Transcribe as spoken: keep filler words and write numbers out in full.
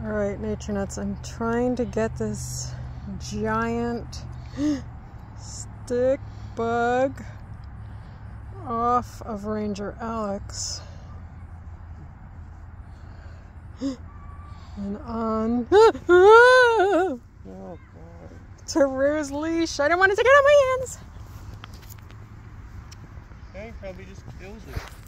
Alright, Nature Nuts, I'm trying to get this giant stick bug off of Ranger Alex and on Oh, God. to Rue's leash. I don't want to take it on my hands. Okay, probably just kills it.